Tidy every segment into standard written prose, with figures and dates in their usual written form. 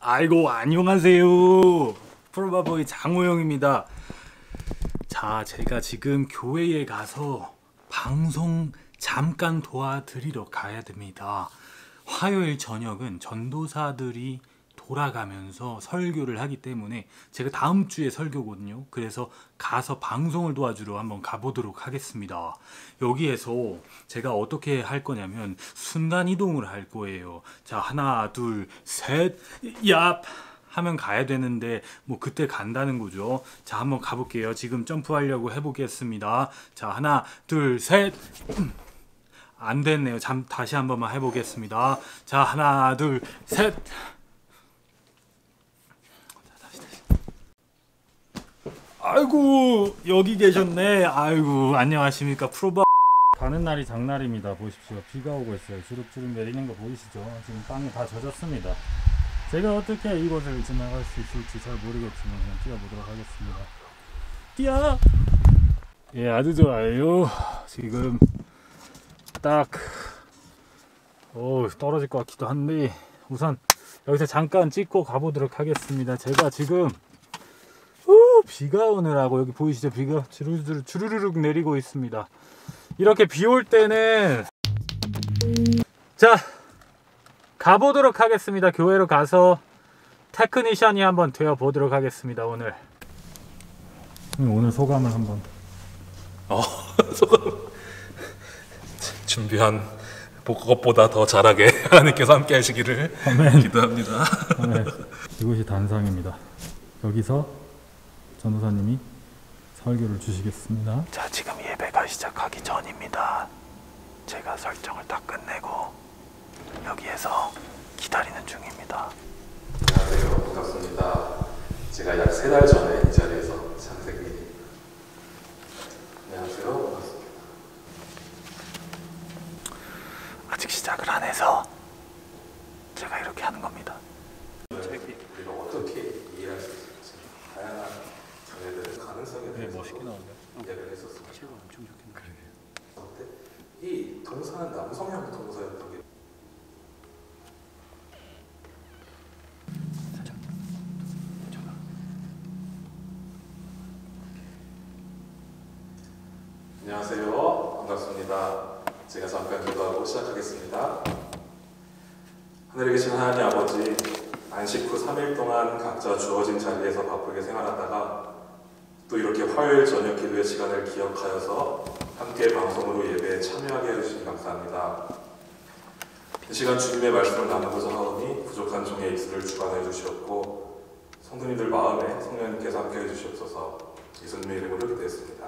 아이고 안녕하세요. 프로바보이 장호영입니다. 자, 제가 지금 교회에 가서 방송 잠깐 도와드리러 가야 됩니다. 화요일 저녁은 전도사들이 돌아가면서 설교를 하기 때문에 제가 다음 주에 설교거든요. 그래서 가서 방송을 도와주러 한번 가보도록 하겠습니다. 여기에서 제가 어떻게 할 거냐면 순간 이동을 할 거예요. 자, 하나 둘 셋 얍 하면 가야 되는데 뭐 그때 간다는 거죠. 자, 한번 가볼게요. 지금 점프하려고 해보겠습니다. 자, 하나 둘 셋 안 됐네요. 다시 한 번만 해보겠습니다. 자, 하나 둘 셋. 아이고 여기 계셨네. 아이고 안녕하십니까. 프로바 가는 날이 장날입니다. 보십시오. 비가 오고 있어요. 주룩주룩 내리는 거 보이시죠? 지금 땅이 다 젖었습니다. 제가 어떻게 이곳을 지나갈 수 있을지 잘 모르겠지만 그냥 뛰어보도록 하겠습니다. 뛰어! 예, 아주 좋아요. 지금 딱 떨어질 것 같기도 한데 우선 여기서 잠깐 찍고 가보도록 하겠습니다. 제가 지금 비가 오느라고 여기 보이시죠? 비가 주르륵 내리고 있습니다. 이렇게 비 올 때는 자 가보도록 하겠습니다. 교회로 가서 테크니션이 한번 되어 보도록 하겠습니다. 오늘 소감을 한번. 소감 준비한 것보다 더 잘하게 하나님께서 함께 하시기를 아멘. 기도합니다. 아멘. 이곳이 단상입니다. 여기서 전도사님이 설교를 주시겠습니다. 자, 지금 예배가 시작하기 전입니다. 제가 설정을 다 끝내고 여기에서 기다리는 중입니다. 안녕하세요. 반갑습니다. 제가 약 3달 전에 이 자리에서 창세기. 안녕하세요. 반갑습니다. 아직 시작을 안 해서 제가 이렇게 하는 겁니다. 우리가 어떻게 이해할 수 있을지 다양한 견해들의 가능성에 대해서 멋있게 나오네요. 이야기를 했었습니다. 엄청 좋겠네. 그런데 이 동사는 남성형 동사였던 게 안녕하세요. 반갑습니다. 제가 잠깐 기도하고 시작하겠습니다. 하늘에 계신 하나님 아버지, 안식 후 3일 동안 각자 주어진 자리에서 바쁘게 생활하다가 또 이렇게 화요일 저녁 기도의 시간을 기억하여서 함께 방송으로 예배에 참여하게 해주시니 감사합니다. 이 시간 주님의 말씀을 나누고자 하오니 부족한 종의 입술을 주관해 주시옵고 성도님들 마음에 성령님께서 함께 해주시옵소서. 예수님의 이름으로 기도했습니다.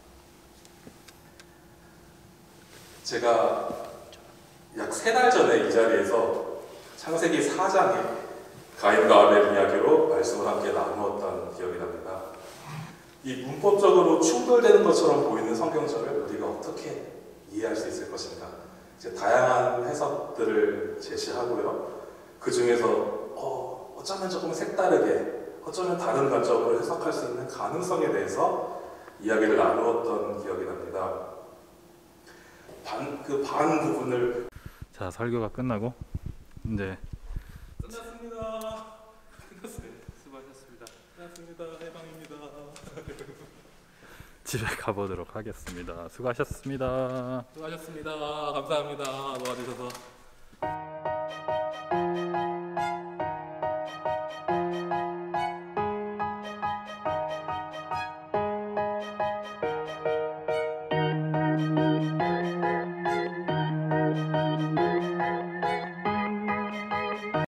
제가 약 3달 전에 이 자리에서 창세기 4장의 가인과 아벨 이야기로 말씀을 함께 나누었던 기억이 납니다. 이 문법적으로 충돌되는 것처럼 보이는 성경절을 우리가 어떻게 이해할 수 있을 것인가, 이제 다양한 해석들을 제시하고요. 그 중에서 어쩌면 조금 색다르게, 어쩌면 다른 관점으로 해석할 수 있는 가능성에 대해서 이야기를 나누었던 기억이 납니다. 반 부분을. 자, 설교가 끝나고 이제 끝났습니다. 수고하셨습니다. 끝났습니다. 해방입니다. 집에 가보도록 하겠습니다. 수고하셨습니다. 수고하셨습니다. 감사합니다. 도와주셔서.